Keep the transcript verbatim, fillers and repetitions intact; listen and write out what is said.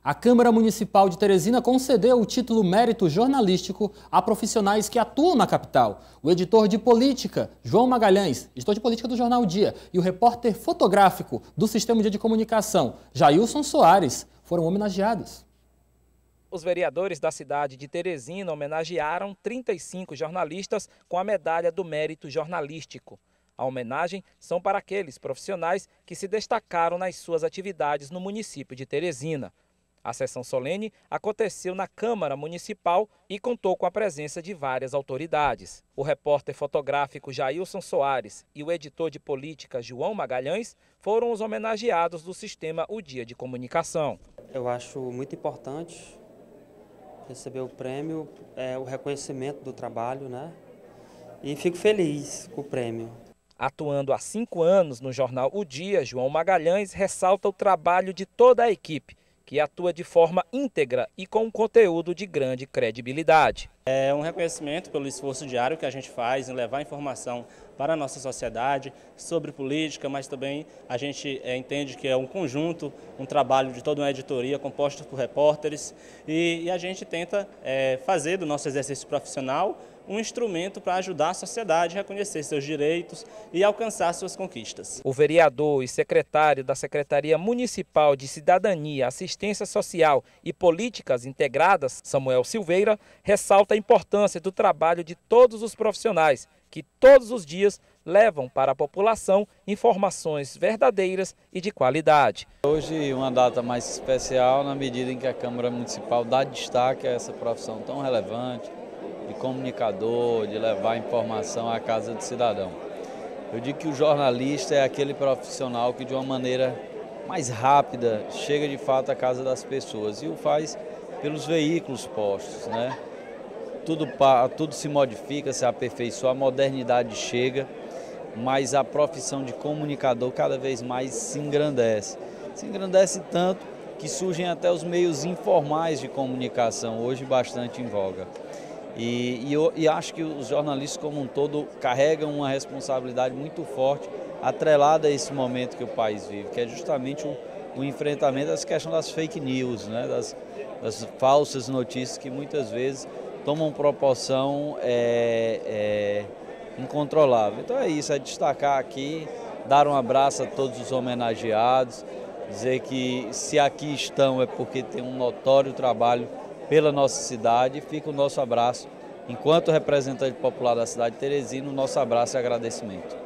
A Câmara Municipal de Teresina concedeu o título Mérito Jornalístico a profissionais que atuam na capital. O editor de política, João Magalhães, editor de política do Jornal Dia, e o repórter fotográfico do Sistema de Comunicação, Jailson Soares, foram homenageados. Os vereadores da cidade de Teresina homenagearam trinta e cinco jornalistas com a medalha do Mérito Jornalístico. A homenagem são para aqueles profissionais que se destacaram nas suas atividades no município de Teresina. A sessão solene aconteceu na Câmara Municipal e contou com a presença de várias autoridades. O repórter fotográfico Jailson Soares e o editor de política João Magalhães foram os homenageados do Sistema O Dia de Comunicação. Eu acho muito importante receber o prêmio, é, o reconhecimento do trabalho, né? E fico feliz com o prêmio. Atuando há cinco anos no jornal O Dia, João Magalhães ressalta o trabalho de toda a equipe, que atua de forma íntegra e com um conteúdo de grande credibilidade. É um reconhecimento pelo esforço diário que a gente faz em levar informação para a nossa sociedade sobre política, mas também a gente é, entende que é um conjunto, um trabalho de toda uma editoria composta por repórteres e, e a gente tenta é, fazer do nosso exercício profissional um instrumento para ajudar a sociedade a reconhecer seus direitos e alcançar suas conquistas. O vereador e secretário da Secretaria Municipal de Cidadania, Assistência Social e Políticas Integradas, Samuel Silveira, ressalta a importância do trabalho de todos os profissionais que todos os dias levam para a população informações verdadeiras e de qualidade. Hoje uma data mais especial na medida em que a Câmara Municipal dá destaque a essa profissão tão relevante, de comunicador, de levar informação à casa do cidadão. Eu digo que o jornalista é aquele profissional que de uma maneira mais rápida chega de fato à casa das pessoas e o faz pelos veículos postos, né? Tudo, tudo se modifica, se aperfeiçoa, a modernidade chega, mas a profissão de comunicador cada vez mais se engrandece. Se engrandece tanto que surgem até os meios informais de comunicação, hoje bastante em voga. E, e, eu, e acho que os jornalistas como um todo carregam uma responsabilidade muito forte, atrelada a esse momento que o país vive, que é justamente o, o enfrentamento das questões das fake news, né, das, das falsas notícias que muitas vezes tomam proporção é, é, incontrolável. Então é isso, é destacar aqui, dar um abraço a todos os homenageados, dizer que se aqui estão é porque tem um notório trabalho pela nossa cidade, e fica o nosso abraço, enquanto representante popular da cidade de Teresina, o nosso abraço e agradecimento.